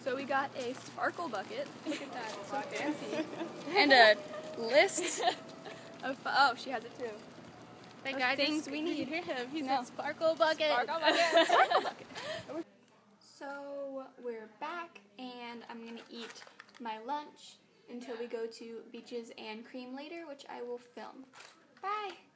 So we got a sparkle bucket. Look at that, it's so fancy. And a list Of, oh, she has it too. of things we need. Hear him. He's No. a sparkle bucket. Sparkle bucket. Sparkle bucket. So we're back, and I'm gonna eat my lunch until we go to Beaches and Creme later, which I will film. Bye.